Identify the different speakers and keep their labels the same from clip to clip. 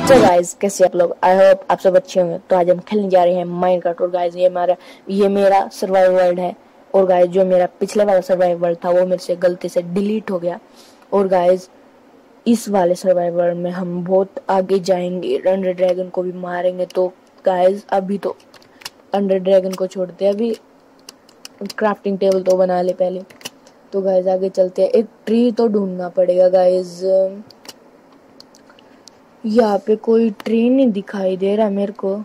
Speaker 1: तो गाइस कैसे आप लोग, आई होप आप सब अच्छे होंगे। तो आज हम खेलने जा रहे हैं माइनक्राफ्ट। और गाइस ये मेरा सर्वाइवल वर्ल्ड है। और गाइस जो मेरा पिछले वाला सर्वाइवल वर्ल्ड था वो मेरे से गलती से डिलीट हो गया। और गाइस इस वाले सर्वाइवल वर्ल्ड में हम बहुत आगे जाएंगे, अंडर ड्रैगन को भी मारेंगे। तो गाइस अभी तो अंडर ड्रैगन को छोड़ते हैं, अभी क्राफ्टिंग टेबल तो बना ले पहले। तो गाइस आगे चलते हैं, एक ट्री तो ढूंढना पड़ेगा गाइस। यहाँ पे कोई ट्री नहीं दिखाई दे रहा मेरे को।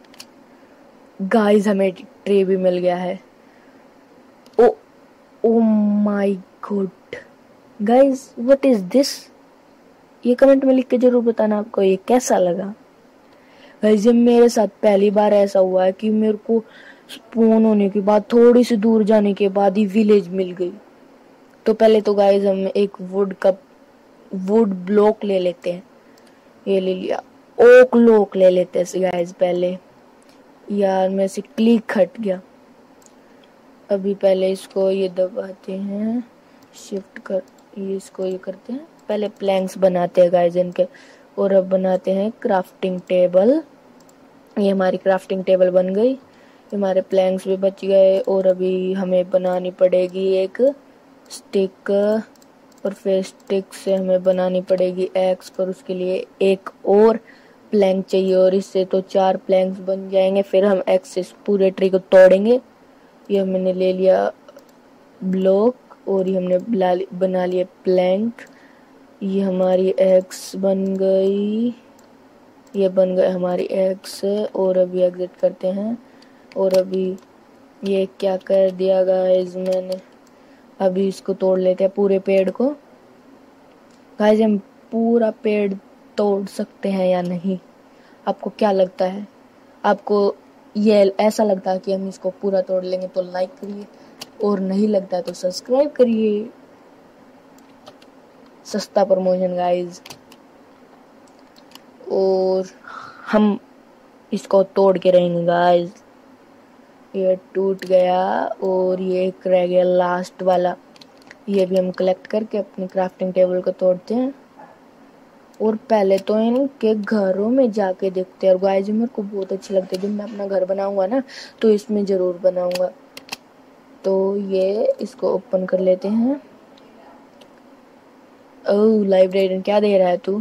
Speaker 1: गाइस हमें ट्री भी मिल गया है। Oh oh my god guys, what is this? ये कमेंट में लिख के जरूर बताना आपको ये कैसा लगा। गाइस ये मेरे साथ पहली बार ऐसा हुआ है कि मेरे को स्पॉन होने के बाद थोड़ी सी दूर जाने के बाद ही विलेज मिल गई। तो पहले तो गाइस हम एक वुड ब्लॉक ले लेते हैं। ये ले लिया। ओक लोक ले लेते हैं गाइस पहले। यार मेरे से क्लिक हट गया। अभी पहले इसको ये दबाते हैं, शिफ्ट कर ये इसको ये करते हैं। पहले प्लैंक्स बनाते हैं गाइस इनके। और अब बनाते हैं क्राफ्टिंग टेबल। ये हमारी क्राफ्टिंग टेबल बन गई, हमारे प्लैंक्स भी बच गए। और अभी हमें बनानी पड़ेगी एक स्टिक, और फिर स्टिक से हमें बनानी पड़ेगी एक्स, पर उसके लिए एक और प्लैंक चाहिए। और इससे तो 4 प्लैंक्स बन जाएंगे। फिर हम एक्स से पूरे ट्री को तोड़ेंगे। ये हमने ले लिया ब्लॉक और ये हमने बना लिया प्लैंक। ये हमारी एक्स बन गई, ये बन गए हमारी एक्स। और अभी एग्जिट करते हैं। और अभी ये क्या कर दिया गाइस मैंने, अभी इसको तोड़ लेते हैं पूरे पेड़ को। गाइस हम पूरा पेड़ तोड़ सकते हैं या नहीं, आपको क्या लगता है? आपको ये ऐसा लगता है कि हम इसको पूरा तोड़ लेंगे तो लाइक करिए, और नहीं लगता है तो सब्सक्राइब करिए। सस्ता प्रमोशन गाइस। और हम इसको तोड़ के रहेंगे गाइस। ये टूट गया और ये एक रह गया लास्ट वाला। ये भी हम कलेक्ट करके अपनी क्राफ्टिंग टेबल को तोड़ते हैं। और पहले तो इनके घरों में जाके देखते हैं। और गाइस मेरे को बहुत अच्छे लगते हैं, जब मैं अपना घर बनाऊंगा ना तो इसमें जरूर बनाऊंगा। तो ये इसको ओपन कर लेते हैं। ओह लाइब्रेरियन क्या दे रहा है तू?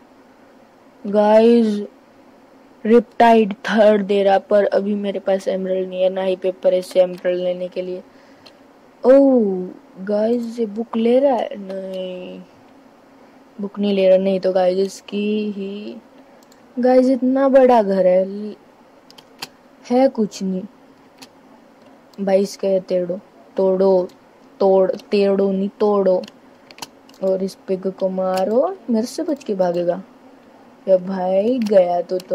Speaker 1: गाइस रिपटाइड थर्ड दे रहा, पर अभी मेरे पास एमरल्ड नहीं है, ना ही पेपर है इससे एमरल्ड लेने के लिए। ओह गाइस ये बुक ले रहा है? नहीं बुक नहीं ले रहा। नहीं तो गाइस इसकी ही, गाइस इतना बड़ा घर है कुछ नहीं भाई। इसके तेड़ो तोड़ो, तेड़ो नहीं तोड़ो। और इस पिग को मारो, मेरे से बच के भागेगा या भाई गया तो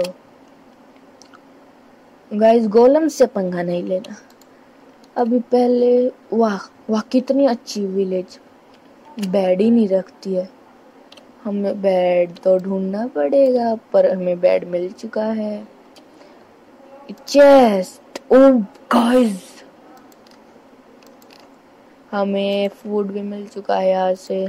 Speaker 1: गाइस गोलम से पंगा नहीं लेना अभी। पहले वाह वाह कितनी अच्छी विलेज, बेड ही नहीं रखती है। हमें बेड तो ढूंढना पड़ेगा, पर हमें बेड मिल चुका है। चेस्ट, ओह गाइस हमें फूड भी मिल चुका है यहाँ से।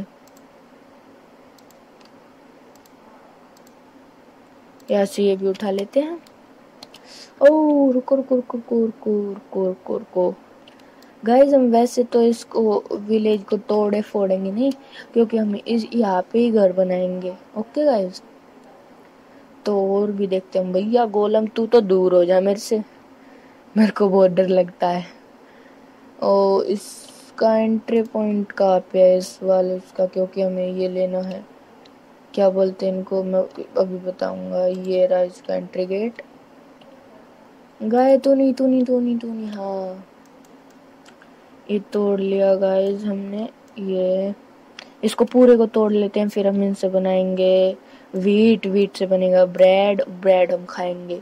Speaker 1: यहाँ से ये भी उठा लेते हैं। ओह रुको रुको रुको रुको रुको रुको रुको रुको गाइस, हम वैसे तो इसको विलेज को तोड़े फोड़ेंगे नहीं, क्योंकि हम इस यहाँ पे ही घर बनाएंगे। ओके गाइस, तो और भी देखते हैं। भैया गोलम तू तो दूर हो जा मेरे से, मेरे को बहुत डर लगता है। और इसका एंट्री पॉइंट कहाँ पे है इस वाले उसका, क्योंकि हमें ये लेना है। क्या बोलते हैं इनको, मैं अभी बताऊंगा। ये रहा इसका एंट्री गेट। गाय तो नहीं हाँ ये तोड़ लिया गाइस हमने। ये इसको पूरे को तोड़ लेते हैं, फिर हम इनसे बनाएंगे वीट से बनेगा ब्रेड हम खाएंगे।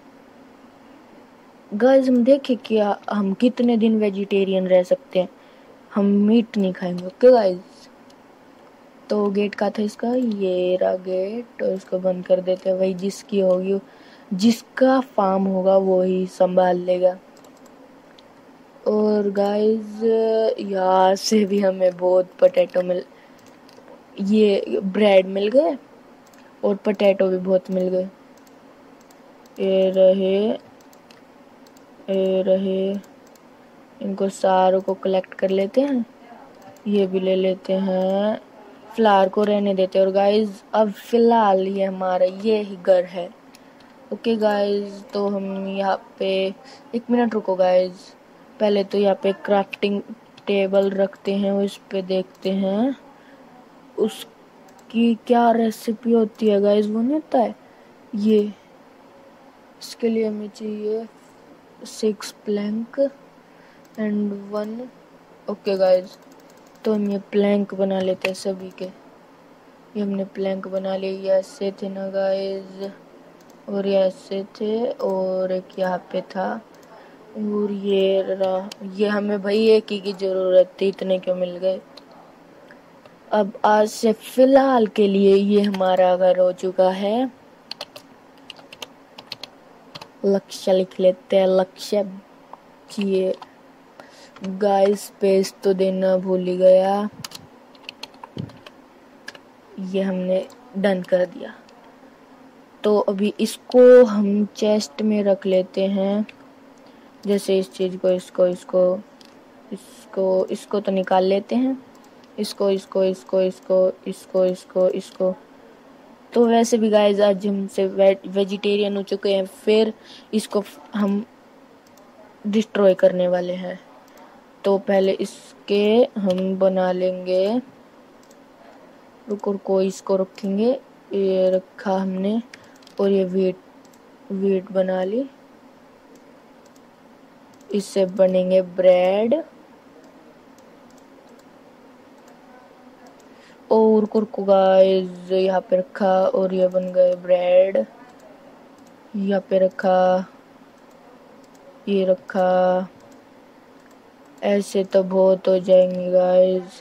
Speaker 1: गाइस हम देखें कि हम कितने दिन वेजिटेरियन रह सकते हैं, हम मीट नहीं खाएंगे। ओके गाइस, तो गेट का था इसका, ये रहा गेट। और इसको बंद कर देते हैं। वही जिसकी होगी, जिसका फार्म होगा वो ही संभाल लेगा। और गाइस यहाँ से भी हमें बहुत पोटैटो ये ब्रेड मिल गए। और पोटैटो भी बहुत मिल गए। ये रहे, इनको सारों को कलेक्ट कर लेते हैं। ये भी ले लेते हैं, फ्लावर को रहने देते हैं। और गाइज अब फिलहाल ये हमारा ये ही घर है। ओके गाइज, तो हम यहाँ पे 1 मिनट रुको गाइज। पहले तो यहाँ पे क्राफ्टिंग टेबल रखते हैं, उस पे देखते हैं उसकी क्या रेसिपी होती है गाइज। वो नहीं होता है ये, इसके लिए हमें चाहिए 6 प्लैंक एंड 1। ओके गाइज, तो हम ये प्लैंक बना लेते हैं सभी के। ये हमने प्लैंक बना लिए। ये ऐसे थे ना गाइज, और ये ऐसे थे, और एक यहाँ पे था, और ये हमें भाई एक ही की जरूरत थी, इतने क्यों मिल गए। अब आज से फिलहाल के लिए ये हमारा घर हो चुका है। लक्ष्य लिख लेते हैं, लक्ष्य किए गाइस। स्पेस तो देना भूल ही गया। ये हमने डन कर दिया। तो अभी इसको हम चेस्ट में रख लेते हैं। जैसे इस चीज को, इसको तो निकाल लेते हैं। इसको। तो वैसे भी गाइस आज हमसे वेजिटेरियन हो चुके हैं, फिर इसको हम डिस्ट्रॉय करने वाले हैं। तो पहले इसके हम बना लेंगे। रुको, इसको रखेंगे। ये रखा हमने, और ये वीट बना ली। इससे बनेंगे ब्रेड। और कुरकु गाइस यहाँ पे रखा, और ये बन गए ब्रेड। यहाँ पे रखा, ये रखा। ऐसे तो बहुत हो जाएंगे गाइस।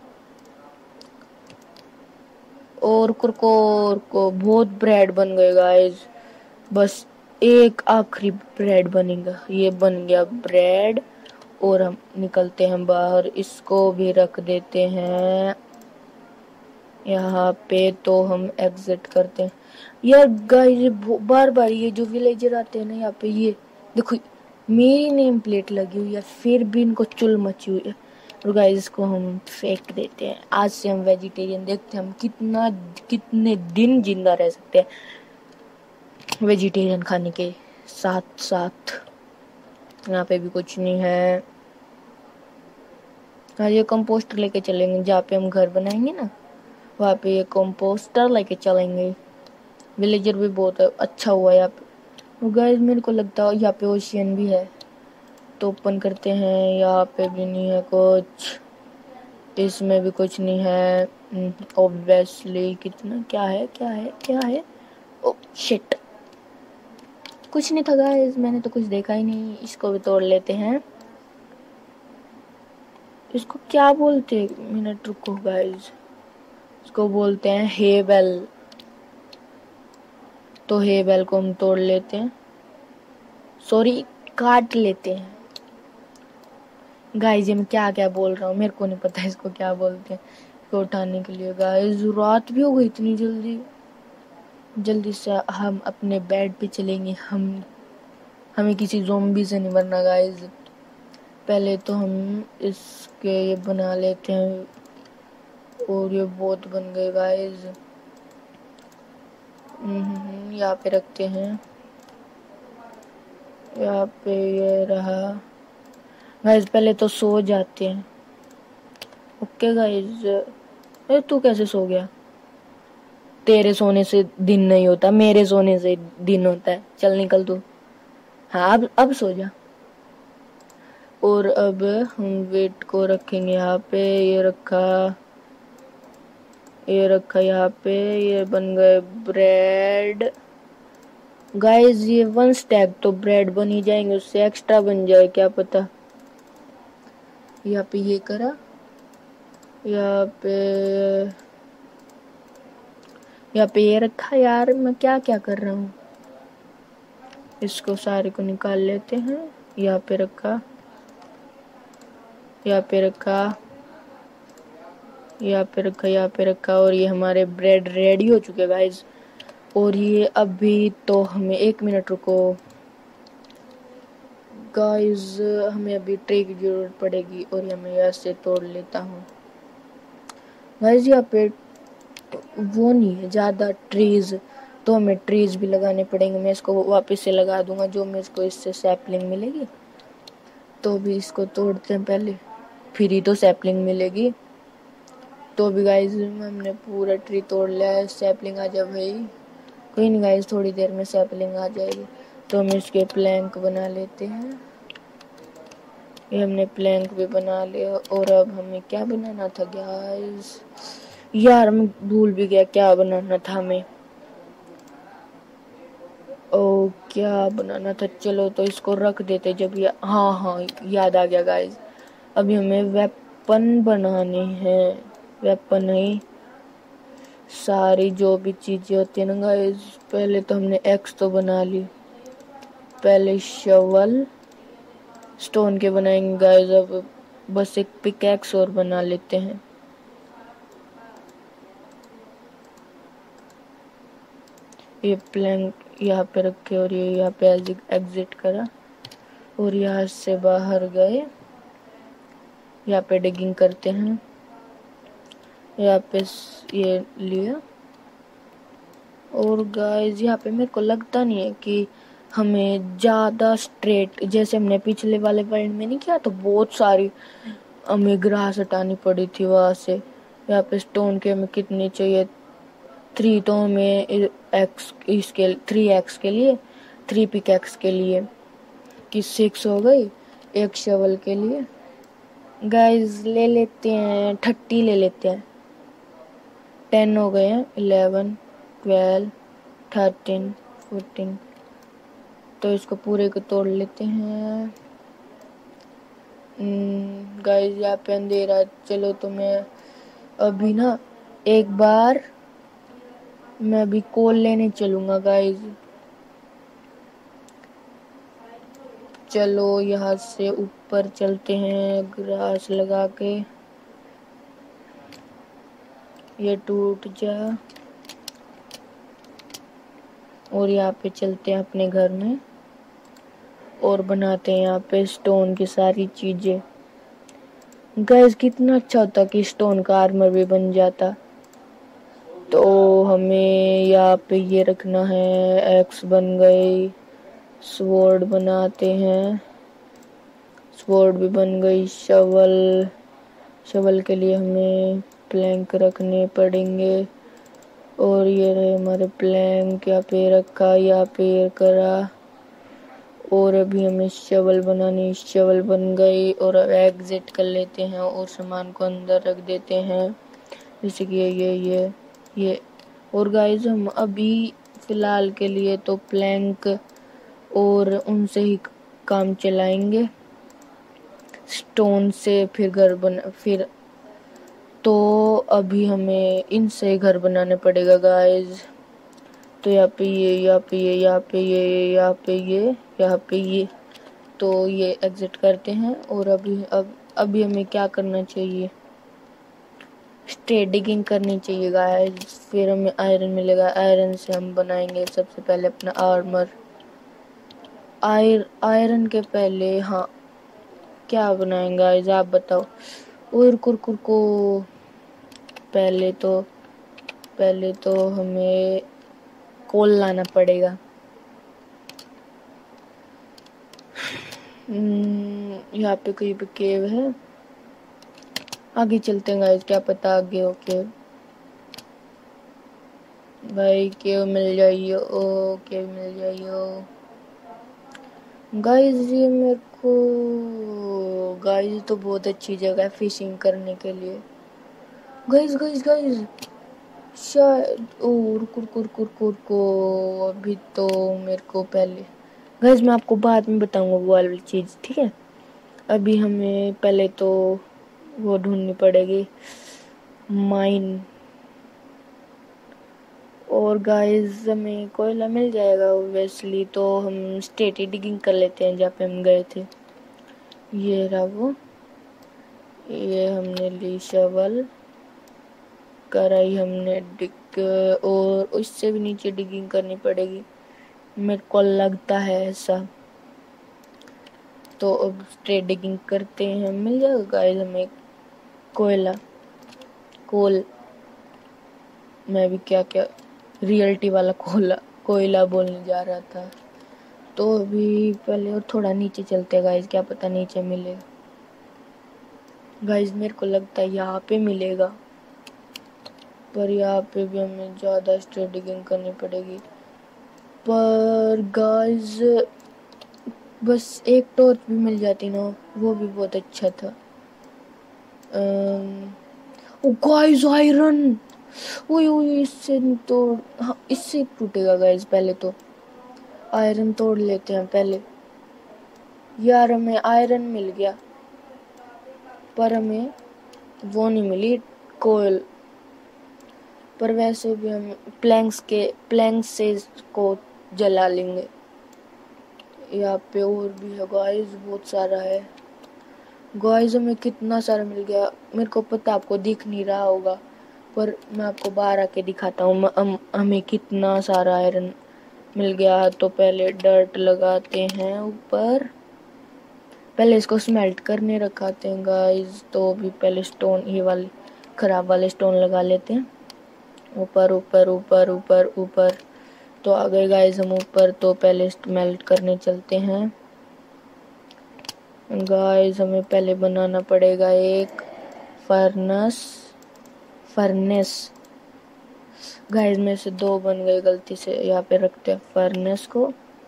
Speaker 1: और कुरको बहुत ब्रेड बन गए गाइस। बस एक आखिरी ब्रेड बनेगा। ये बन गया ब्रेड, और हम निकलते हैं बाहर। इसको भी रख देते हैं यहाँ पे। तो हम एग्जिट करते हैं। यार गाइस बार बार ये जो विलेजर आते हैं ना यहाँ पे, ये देखो मेरी नेम प्लेट लगी हुई है, फिर भी इनको चुल मची हुई है। और गाइस इसको हम फेंक देते हैं। आज से हम वेजिटेरियन, देखते हैं हम कितने दिन जिंदा रह सकते हैं वेजिटेरियन खाने के साथ साथ। यहाँ पे भी कुछ नहीं है। हाँ, ये कंपोस्टर लेके चलेंगे जहाँ पे हम घर बनाएंगे ना, वहाँ पे ये कंपोस्टर लेके चलेंगे। विलेजर भी बहुत अच्छा हुआ यहाँ पे। गाइस मेरे को लगता है यहाँ पे ओशियन भी है, तो ओपन करते हैं। यहाँ पे भी नहीं है कुछ, इसमें भी कुछ नहीं है ऑब्वियसली। कितना क्या है। ओ शिट, कुछ नहीं था गाइस, मैंने तो कुछ देखा ही नहीं। इसको भी तोड़ लेते हैं। इसको क्या बोलते हैं, मिनट रुको गाइस। इसको बोलते हैं हेबल। तो हेबल को हम तोड़ लेते हैं, सॉरी काट लेते हैं। गाइस ये मैं क्या बोल रहा हूँ, मेरे को नहीं पता इसको क्या बोलते हैं। इसको उठाने के लिए गाइस रात भी हो गई इतनी जल्दी से हम अपने बेड पे चलेंगे। हमें किसी ज़ॉम्बी से नहीं मरना गाइस। पहले तो हम इसके ये बना लेते हैं, और ये बहुत बन गए गाइस। यहाँ पे रखते हैं। यहाँ पे ये रहा गाइस। पहले तो सो जाते हैं। ओके गाइस, अरे तू कैसे सो गया? तेरे सोने से दिन नहीं होता, मेरे सोने से दिन होता है। चल निकल तू। हाँ अब सो जा। और अब हम वेट को रखेंगे यहाँ पे। ये रखा यहाँ पे। ये बन गए ब्रेड गाइस। ये 1 स्टैक तो ब्रेड बन ही जाएंगे, उससे एक्स्ट्रा बन जाए क्या पता। यहाँ पे ये करा, यहाँ पे ये रखा। यार मैं क्या कर रहा हूँ। इसको सारे को निकाल लेते हैं। यहाँ पे रखा, यहाँ पे रखा, और ये हमारे ब्रेड रेडी हो चुके गाइस। और ये अभी तो हमें 1 मिनट रुको गाइस, हमें अभी ट्रे की जरूरत पड़ेगी और ये मैं यहाँ से तोड़ लेता हूँ। गाइस यहाँ पे वो नहीं है ज़्यादा ट्रीज, तो हमें ट्रीज भी लगाने पड़ेंगे। मैं इसको वापस से लगा दूंगा जो मेरे को इससे सैपलिंग मिलेगी। तो भी इसको तोड़ते हैं पहले, फिर ही तो सैपलिंग मिलेगी। तो भी गाइस हमने पूरा ट्री तोड़ लिया है। सैपलिंग आ जा भाई। कोई नहीं गाइस, थोड़ी देर में सैपलिंग आ जाएगी। तो हम इसके प्लैंक बना लेते हैं। ये हमने प्लैंक भी बना लिया। और अब हमें क्या बनाना था गाइस, यार मैं भूल भी गया क्या बनाना था हमें। ओ क्या बनाना था, चलो तो इसको रख देते जब हाँ याद आ गया गाइस। अभी हमें वेपन बनाने हैं। वेपन नहीं, सारी जो भी चीजें होती है ना गाइस। पहले तो हमने एक्स तो बना ली, पहले शवल स्टोन के बनाएंगे गाइस। अब बस एक पिकैक्स और बना लेते हैं। ये प्लैंक यहाँ पे रखे और ये यहाँ पे एग्जिट करा और यहाँ से बाहर गए। यहाँ पे डिगिंग करते हैं। यहाँ पे ये लिया। और गाइस यहाँ पे मेरे को लगता नहीं है कि हमें ज़्यादा स्ट्रेट, जैसे हमने पिछले वाले पॉइंट में नहीं किया तो बहुत सारी हमें ग्रास हटानी पड़ी थी वहाँ से। यहाँ पे स्टोन के हमें कितनी चाहिए, 3, तो हमें एक्स इसके 3x के लिए 3 पिकैक्स के लिए कि 6 हो गई। एक शवल के लिए गाइस ले लेते हैं 30 ले लेते हैं। 10 हो गए हैं, 11 12 13 14। तो इसको पूरे को तोड़ लेते हैं। गाइस यहाँ पे अंधेरा है। चलो तो मैं अभी ना एक बार मैं अभी कोल लेने चलूंगा गाइस। चलो यहाँ से ऊपर चलते हैं ग्रास लगा के। ये टूट जा और यहाँ पे चलते हैं अपने घर में और बनाते हैं यहाँ पे स्टोन की सारी चीजें। गाइस कितना अच्छा होता कि स्टोन का आर्मर भी बन जाता। तो हमें यहाँ पे ये रखना है। एक्स बन गई, स्वॉर्ड बनाते हैं, स्वॉर्ड भी बन गई। शवल के लिए हमें प्लैंक रखने पड़ेंगे। और ये रहे हमारे प्लैंक, यहाँ पे रखा, यहाँ पे करा। और अभी हमें शवल बनानी, शवल बन गई। और अब एग्जिट कर लेते हैं और सामान को अंदर रख देते हैं, जैसे कि ये। और गाइस हम अभी फिलहाल के लिए तो प्लैंक और उनसे ही काम चलाएंगे, स्टोन से फिर घर बना फिर। तो अभी हमें इनसे घर बनाने पड़ेगा गाइस। तो यहाँ पे ये, यहाँ पे ये, यहाँ पे ये, यहाँ पे ये, यहाँ पे ये। तो ये एग्जिट करते हैं। और अभी हमें क्या करना चाहिए, स्ट्रेट डिगिंग करनी चाहिए गाइस। फिर हमें आयरन मिलेगा, आयरन से हम बनाएंगे सबसे पहले अपना आर्मर। आयरन के पहले हाँ क्या बनाएंगे गाइस आप बताओ। और कुरकुर को पहले तो हमें कोल लाना पड़ेगा। यहाँ पे कोई भी केव है, आगे चलते हैं गाइस, क्या पता आगे हो केव। भाई केव मिल जाइयो, ओ केव मिल जाइयो गाइस। ये मेरे को गाइस तो बहुत अच्छी जगह है फिशिंग करने के लिए। गाइस शायद कुर को अभी तो मेरे को पहले गाइस मैं आपको बाद में बताऊंगा वो वाली चीज़, ठीक है। अभी हमें पहले तो वो ढूंढनी पड़ेगी माइन। और गाइस हमें कोयला मिल जाएगा ओब्वियसली। तो हम स्टेटी डिगिंग कर लेते हैं जहाँ पे हम गए थे। ये रहा वो, ये हमने ली शवल, कराई हमने डिग, और उससे भी नीचे डिगिंग करनी पड़ेगी मेरे को लगता है ऐसा। तो अब स्ट्रेट डिगिंग करते हैं, मिल जाएगा गाइस हमें कोयला कोल। मैं भी क्या क्या रियलिटी वाला कोयला बोलने जा रहा था। तो अभी पहले और थोड़ा नीचे चलते हैं गाइस, क्या पता नीचे मिले। गाइस मेरे को लगता है यहाँ पे मिलेगा, पर यहाँ पे भी हमें ज़्यादा स्ट्रेट डिगिंग करनी पड़ेगी। पर गाइस बस एक टॉर्च भी मिल जाती ना, वो भी बहुत अच्छा था। ओ गाइस आयरन, ओए ओए इससे तो हाँ, इससे टूटेगा गाइस। पहले तो आयरन तोड़ लेते हैं पहले। यार हमें आयरन मिल गया, पर हमें वो नहीं मिली कोयल। पर वैसे भी हम प्लैंक्स से इसको जला लेंगे। यहाँ पे और भी है गाइस, बहुत सारा है गाइस। हमें कितना सारा मिल गया, मेरे को पता आपको दिख नहीं रहा होगा, पर मैं आपको बाहर आके दिखाता हूँ हमें कितना सारा आयरन मिल गया। तो पहले डर्ट लगाते हैं ऊपर, पहले इसको स्मेल्ट करने रखाते हैं गाइस। तो अभी पहले स्टोन, ये वाले खराब वाले स्टोन लगा लेते हैं ऊपर ऊपर ऊपर ऊपर ऊपर। तो आ गए गाइस हम ऊपर। तो पहले स्मेल्ट करने चलते हैं गाइस। हमें पहले बनाना पड़ेगा एक फर्नेस गाइस। में से 2 बन गए गलती से। यहाँ पे रखते हैं फर्नेस को,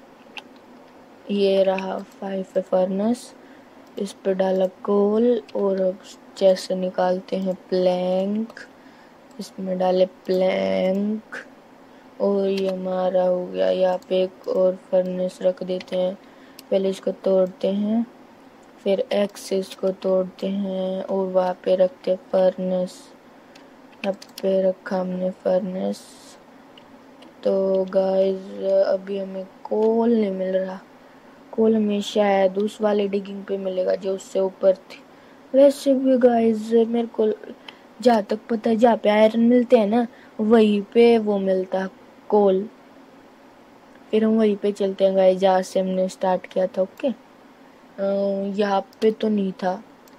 Speaker 1: ये रहा 5 फर्नेस। इस पे डाला कोल, और अब चेस्ट से निकालते हैं प्लैंक, इसमें डाले प्लैंक, और ये हमारा हो गया। यहाँ पे एक और फर्नेस रख देते हैं, पहले इसको तोड़ते हैं, फिर एक्स से इसको तोड़ते हैं, और वहाँ पे रखते हैं फर्नेस। यहाँ पे रखा हमने फर्नेस। तो गाइस अभी हमें कोल नहीं मिल रहा, कोल हमें शायद उस वाले डिगिंग पे मिलेगा जो उससे ऊपर थी। वैसे भी गाइस मेरे को जहाँ तक पता है, जहाँ पे आयरन मिलते हैं ना, वहीं पे वो मिलता है कोल। फिर हम वहीं पे चलते हैं गाइस जहाँ से हमने स्टार्ट किया था। ओके, यहाँ पे तो नहीं था,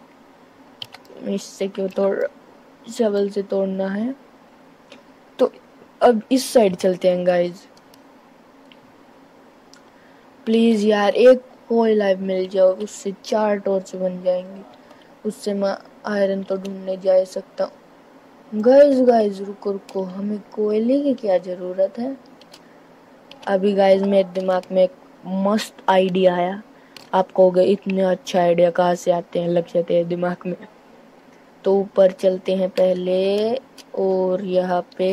Speaker 1: इससे क्यों तोड़, शवल से तोड़ना है। तो अब इस साइड चलते हैं गाइस। प्लीज यार एक कोयला मिल जाओ, उससे 4 टॉर्च बन जाएंगी, उससे मैं आयरन तो ढूंढने जा सकता हूँ। गाइस रुको रुको, हमें कोयले की क्या जरूरत है। अभी गाइस मेरे दिमाग में एक मस्त आइडिया आया। आप कहोगे इतने अच्छा आइडिया कहाँ से आते हैं, लग जाते हैं दिमाग में। तो ऊपर चलते हैं पहले, और यहाँ पे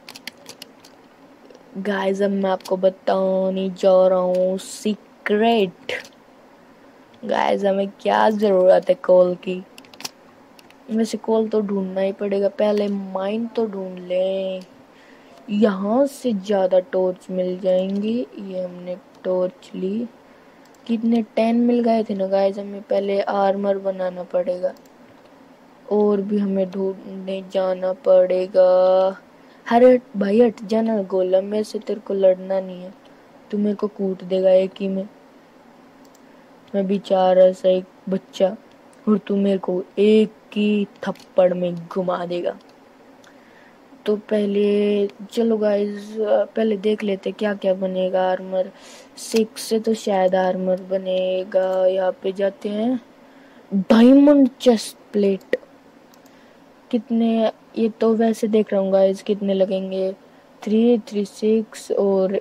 Speaker 1: गाइस अब मैं आपको बताने जा रहा हूँ सीक्रेट। गाइस हमें क्या जरूरत है कोल की, वैसे कोल तो ढूंढना ही पड़ेगा, पहले माइन तो ढूंढ लें। यहाँ से ज्यादा टॉर्च मिल जाएंगी। ये हमने टॉर्च ली, कितने 10 मिल गए थे ना गाइस। हमें पहले आर्मर बनाना पड़ेगा, और भी हमें ढूंढने जाना पड़ेगा। हट भाई हट जाना, गोलम में से तेरे को लड़ना नहीं है, तू मेरे को कूट देगा एक ही में। मैं बेचारा सा एक बच्चा, और तू मेरे को एक ही थप्पड़ में घुमा देगा। तो पहले चलो गाइस पहले देख लेते क्या क्या बनेगा। आर्मर 6 से तो शायद आर्मर बनेगा। यहाँ पे जाते हैं, डायमंड चेस्ट प्लेट कितने, ये तो वैसे देख रहा हूँ गाइस कितने लगेंगे, 3 3 6 और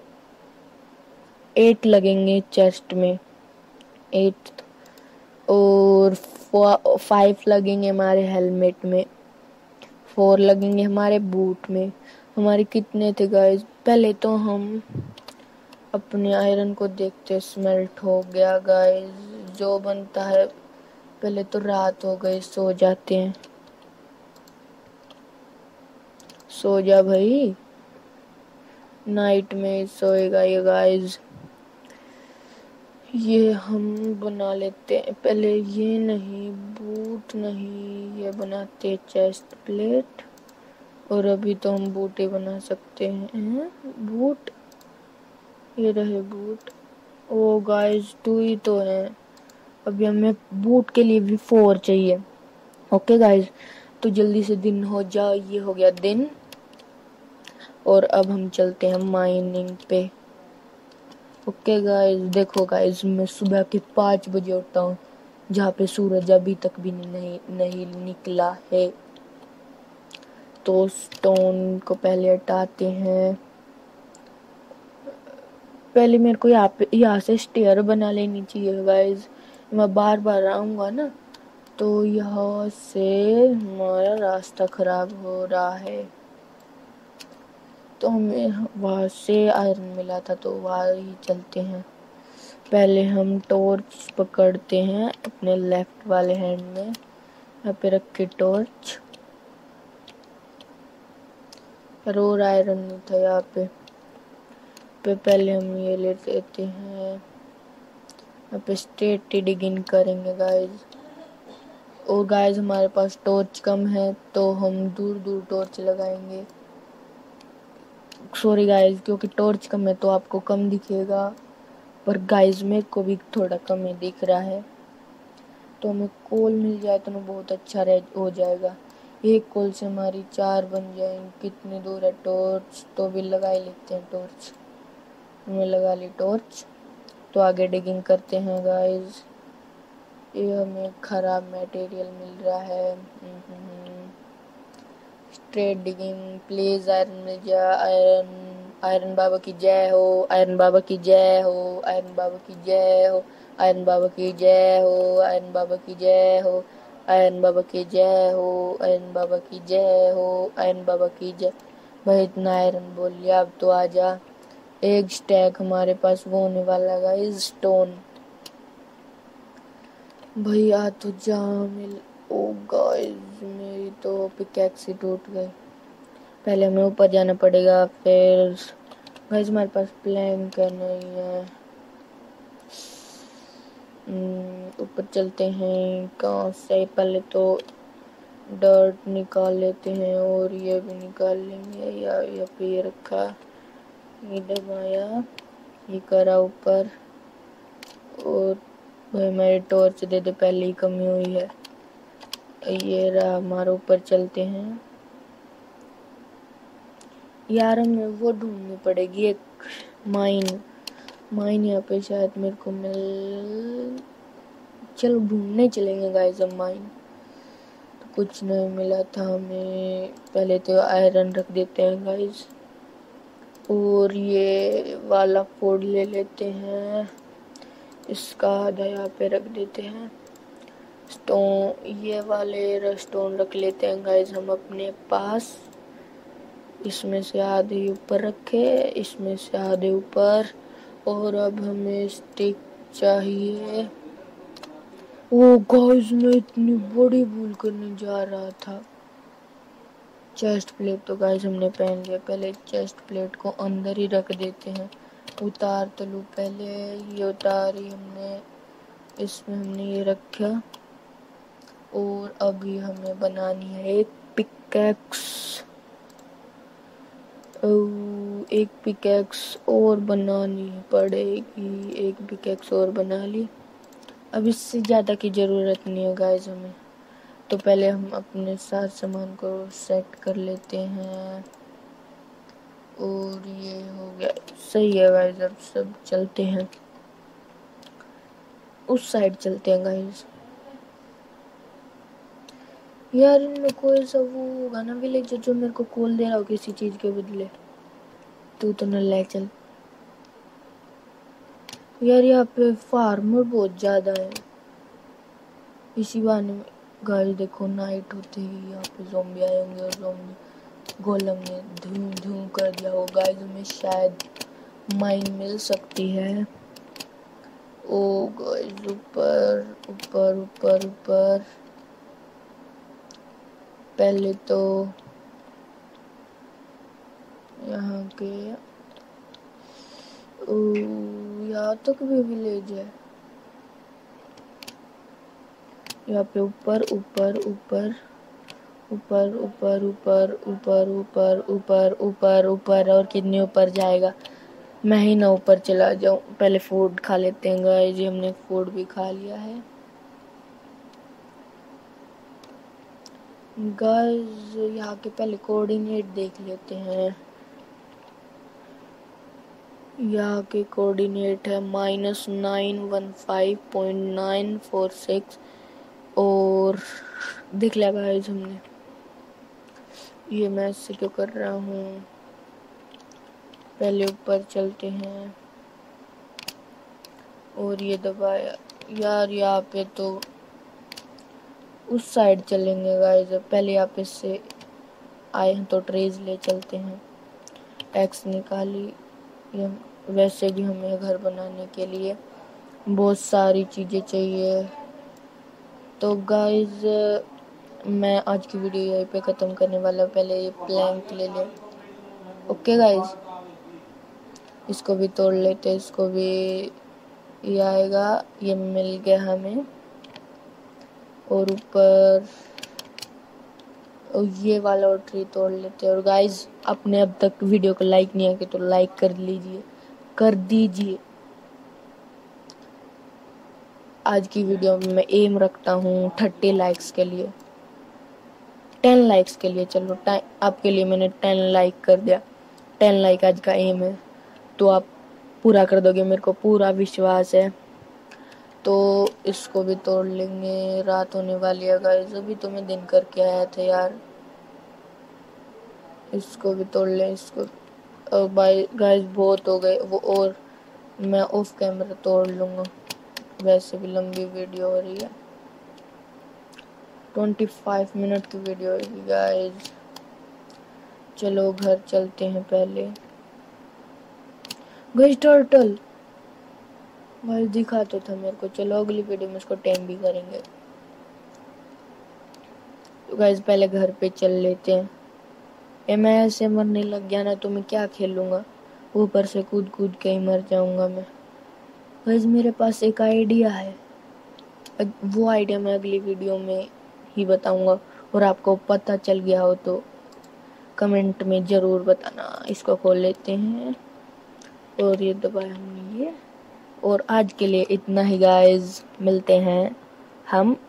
Speaker 1: 8 लगेंगे चेस्ट में, 8 और 5 लगेंगे हमारे हेलमेट में, 4 लगेंगे हमारे बूट में। हमारे कितने थे गाइस, पहले तो हम अपने आयरन को देखते। स्मेल्ट हो गया गाइस, जो बनता है। पहले तो रात हो गई, सो जाते हैं। सो जा भाई, नाइट में सोएगा ये गाइस। ये हम बना लेते हैं पहले, ये नहीं बूट नहीं, ये बनाते हैं चेस्ट प्लेट। और अभी तो हम बूटे बना सकते हैं। बूट, ये रहे बूट। ओ गाइस 2 ही तो है, अभी हमें बूट के लिए भी 4 चाहिए। ओके गाइस, तो जल्दी से दिन हो जाओ। ये हो गया दिन, और अब हम चलते हैं माइनिंग पे। ओके गाइस, देखो गाइस, मैं सुबह के 5 बजे उठता हूँ, जहाँ पे सूरज अभी तक भी नहीं निकला है। तो स्टोन को पहले हटाते हैं। पहले मेरे को यहाँ से स्टेयर बना लेनी चाहिए गाइस। मैं बार बार आऊँगा ना, तो यहाँ से हमारा रास्ता खराब हो रहा है। तो हमें वहाँ से आयरन मिला था, तो वहाँ ही चलते हैं। पहले हम टॉर्च पकड़ते हैं अपने लेफ्ट वाले हैंड में, यहाँ पे रख के टॉर्च। और आयरन नहीं था यहाँ पे। पहले हम ये ले लेते हैं। यहाँ पे स्ट्रेट डिगिंग करेंगे गाइस। और गाइस, हमारे पास टॉर्च कम है, तो हम दूर दूर टॉर्च लगाएंगे। सॉरी गाइस, क्योंकि टॉर्च कम है तो आपको कम दिखेगा, पर गाइस मेरे को भी थोड़ा कम ही दिख रहा है। तो हमें कोल मिल जाए तो बहुत अच्छा हो जाएगा। एक कोल से हमारी 4 बन जाएंगे। कितनी दूर है टॉर्च, तो भी लगा ही लेते हैं टॉर्च। हमने लगा ली टॉर्च, तो आगे डिगिंग करते हैं गाइस। ये हमें खराब मटेरियल मिल रहा है। स्ट्रेट डिगिंग, प्लीज आयरन मिल जा। आयरन, आयरन बाबा की जय हो, आयरन बाबा की जय हो, आयरन बाबा की जय हो, आयरन बाबा की जय हो, आयरन बाबा की जय हो, आयरन बाबा की जय हो, आयरन बाबा की जय हो, आयरन बाबा की जय। भाई इतना आयरन बोल लिया, अब तो आ जा। एक स्टैक हमारे पास वो होने वाला गाइस, स्टोन। भैया तो जा मिल। ओ गाइस, मेरी तो पिकैक्स ही टूट गई। पहले हमें ऊपर जाना पड़ेगा, फिर गाइस हमारे पास प्लैंक नहीं है। ऊपर चलते हैं। कहाँ से? पहले तो डर्ट निकाल लेते हैं, और ये भी निकाल लेंगे। या पे ये रखा, ये दबाया, ये करा ऊपर। और भाई मेरे टॉर्च दे दे, पहले ही कमी हुई है। ये रहा हमारे ऊपर। चलते हैं यार, हमें वो ढूंढनी पड़ेगी एक माइन यहाँ पे शायद मेरे को मिल। चलो ढूंढने चलेंगे गाइस हम माइन। तो कुछ नहीं मिला था हमें। पहले तो आयरन रख देते हैं गाइस, और ये वाला फोड़ ले लेते हैं। इसका आधा यहाँ पे रख देते हैं। स्टोन, ये वाले स्टोन रख लेते हैं गाइस हम अपने पास। इसमें से आधे ऊपर रखे, इसमें से आधे ऊपर। और अब हमें स्टिक चाहिए। ओ गाइस, मैं इतनी बड़ी भूल करने जा रहा था। चेस्ट प्लेट तो गाइस हमने पहन लिया। पहले चेस्ट प्लेट को अंदर ही रख देते हैं। उतार तो लूँ पहले। ये उतारी हमने, इसमें हमने ये रखा। और अभी हमें बनानी है एक पिकैक्स। एक पिकैक्स और बनानी पड़ेगी। एक पिकैक्स और बना ली। अब इससे ज़्यादा की ज़रूरत नहीं है गाइस हमें। तो पहले हम अपने साथ सामान को सेट कर लेते हैं। और ये हो गया, सही है गाइस। अब सब चलते हैं, उस साइड चलते हैं गाइस। यार इनमें कोई सा वो होगा ना विलेजर, जो मेरे को कोल दे रहा हो किसी चीज़ के बदले। तू तो न ले चल यार। यहाँ पे फार्मर बहुत ज़्यादा है। इसी बहाने में गाइस देखो, नाइट होते ही यहाँ पे ज़ॉम्बी आए होंगे, और ज़ॉम्बी गोलम ने धूम धूम कर दिया हो। गाइस हमें शायद माइन मिल सकती है। ओ गाइस, ऊपर ऊपर ऊपर ऊपर। पहले तो यहाँ के, यहाँ तक भी विलेज है। यहाँ पे ऊपर ऊपर ऊपर ऊपर ऊपर ऊपर ऊपर ऊपर ऊपर ऊपर ऊपर, और कितने ऊपर जाएगा, मैं ही ना ऊपर चला जाऊं। पहले फूड खा लेते हैं गाइस, जी हमने फूड भी खा लिया है गाइस। यहाँ के पहले कोऑर्डिनेट देख लेते हैं। यहाँ के कोऑर्डिनेट है -915.946, और देख लिया गाइस हमने। ये मैं इससे क्यों कर रहा हूँ, पहले ऊपर चलते हैं और ये दबाया यार। यहाँ पे तो उस साइड चलेंगे गाइस, पहले यहाँ पे से आए हैं तो ट्रेज ले चलते हैं। एक्स निकाली। ये वैसे भी हमें घर बनाने के लिए बहुत सारी चीज़ें चाहिए। तो गाइस मैं आज की वीडियो यहीं पे ख़त्म करने वाला। पहले ये प्लैंक ले ले। ओके गाइस, इसको भी तोड़ लेते, इसको भी ये आएगा। ये मिल गया हमें। और ऊपर ये वाला और ट्री तोड़ लेते हैं। और गाइस आपने अब तक वीडियो को लाइक नहीं किया तो लाइक कर लीजिए, कर दीजिए। आज की वीडियो में मैं एम रखता हूँ 30 लाइक्स के लिए, 10 लाइक्स के लिए। चलो आपके लिए मैंने 10 लाइक कर दिया। 10 लाइक आज का एम है, तो आप पूरा कर दोगे, मेरे को पूरा विश्वास है। तो इसको भी तोड़ लेंगे। रात होने वाली है गाइस, अभी तो मैं दिन करके आया था यार। इसको भी तोड़ लें, इसको। बाय गाइस बहुत हो गए वो, और मैं ऑफ कैमरा तोड़ लूँगा, वैसे भी लंबी वीडियो हो रही है। 25 मिनट की वीडियो है गाइस। चलो घर चलते हैं पहले। गाइस टर्टल गाइस दिखा तो था मेरे को। चलो अगली वीडियो में इसको टेम भी करेंगे। तो गाइस पहले घर पे चल लेते हैं। ये मैं ऐसे मरने लग गया ना तो मैं क्या खेलूंगा, ऊपर से कूद कूद के ही मर जाऊंगा मैं। गाइस मेरे पास एक आइडिया है, वो आइडिया मैं अगली वीडियो में ही बताऊंगा, और आपको पता चल गया हो तो कमेंट में ज़रूर बताना। इसको खोल लेते हैं और ये दबाया हमने ये। और आज के लिए इतना ही गाइस, मिलते हैं हम